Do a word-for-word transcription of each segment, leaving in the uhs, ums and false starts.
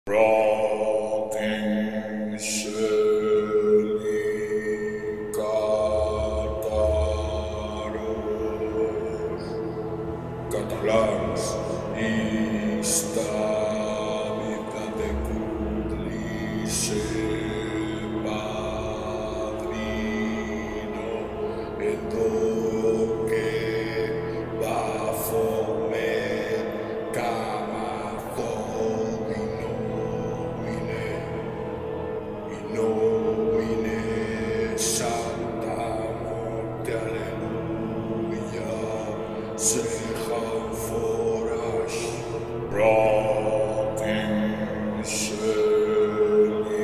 Rocking Shelly Cataros Catalans Istamita de Cudlice Padrino Endo que va fomer Camazodino Nomine Santa Morte Alleluia Sechan Forash Rocking Shelly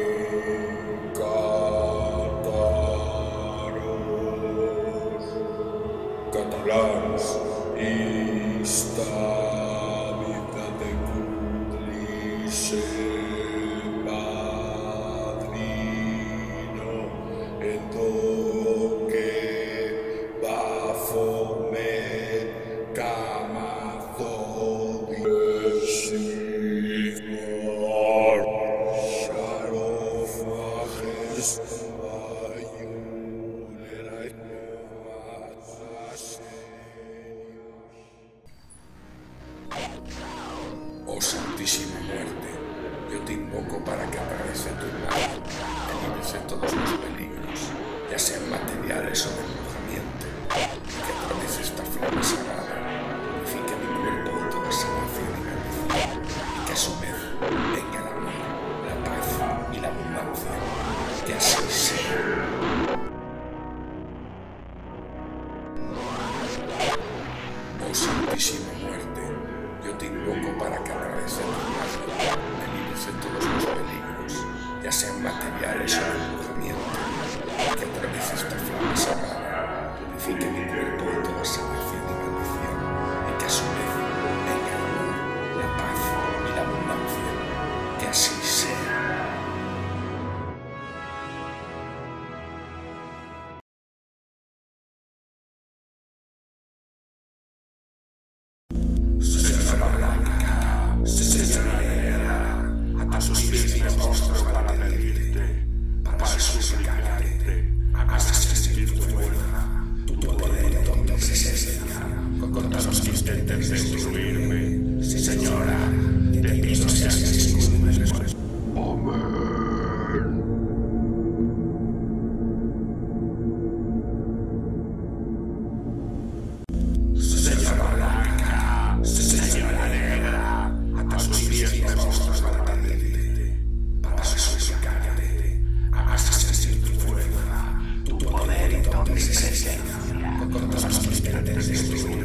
Cataros Catalans Istamita de Cudlice Endo que va fomer Camazodino Signor Sharofages Oh Santísima Muerte, yo te invoco para que atraviese tu imagen, libres de todos los peligros, ya sean materiales o de embrujamiento, que atraviese esta flama sagrada, purifique mi cuerpo de toda sanación y maldición, y que a su vez venga el amor, la paz y la abundancia, que así sea. Oh Santísima Muerte, yo te invoco para que atraviese tu imagen, me libres de todos los peligros, ya sean materiales o de embrujamiento, que atraviese esta flama sagrada, purifique mi cuerpo de toda sanación y maldición, y que a su vez venga el amor, la paz y la abundancia, que así sea. Senyora blanca, senyora negra, a tus pies me postro para pedirte, para suplicarte, hagas sentir tu fuerza, tu poder y tu presencia, contra los que intenten destruirme. Señora, te pido seas mi escudo. Amén. Senyora blanca, senyora negra, a tus pies me postro para pedirte, para suplicarte, hagas sentir tu fuerza, tu poder y tu presencia, contra los que intenten destruirme.